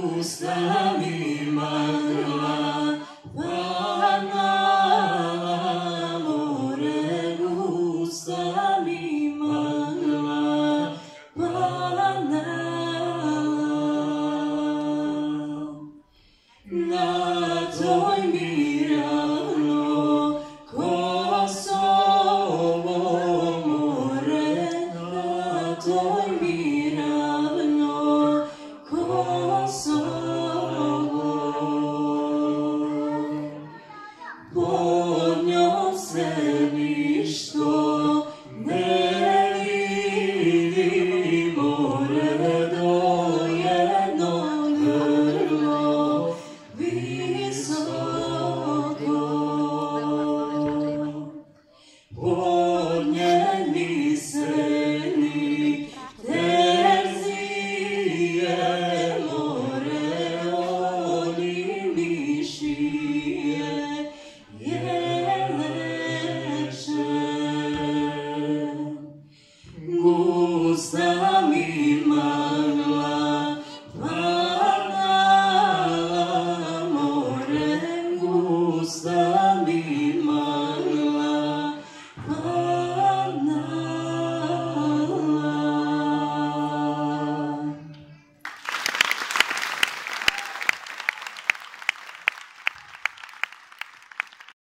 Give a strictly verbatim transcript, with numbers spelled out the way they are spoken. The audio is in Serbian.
ustami magla, pana more ustami magla, pana na toj mirano Kosovo more, na toj mirano Kosovo. Po njom se ništo ne vidi, more do jednog grlo visoko. Podnijeli se ni terzije, more oni mišije jeleče. Gusta